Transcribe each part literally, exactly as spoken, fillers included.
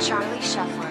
Charlie Shuffler.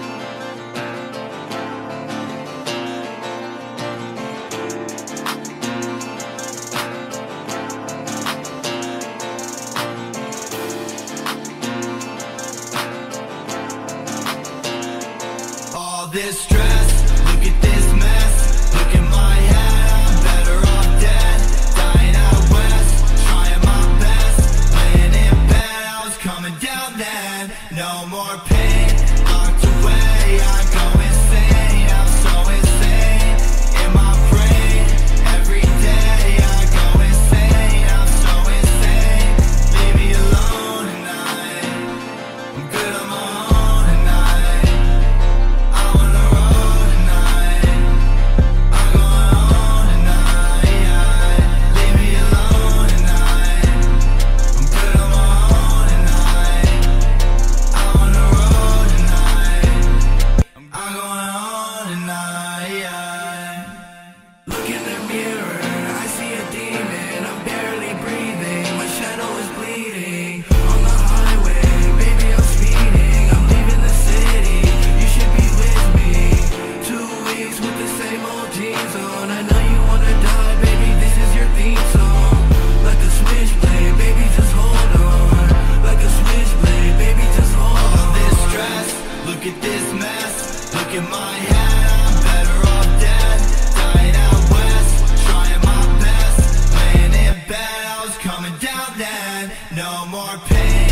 All this stress, look at this mess. Look at my head, I'm better off dead. Dying out west, trying my best. Laying in bed, I was coming down then. No more pain, locked away. I go insane, I'm so insane. In my brain, every day I go insane. I'm so insane. Leave me alone tonight. I'm good on my own tonight. I'm on the road tonight. I'm going on tonight. Leave me alone tonight. I'm good on my own tonight. I'm on the road tonight. I'm going on tonight. Look in the mirror, I see a demon. I'm barely breathing, my shadow is bleeding. On the highway, baby, I'm speeding. I'm leaving the city, you should be with me. Two weeks with the same old jeans on. I know you wanna die, baby, this is your theme song. Like a switchblade, baby, just hold on. Like a switchblade, baby, just hold on. All this stress, look at this mess. Look at my head, I'm better off dead. Dying out west, trying my best. Laying in bed, I was coming down then. No more pain.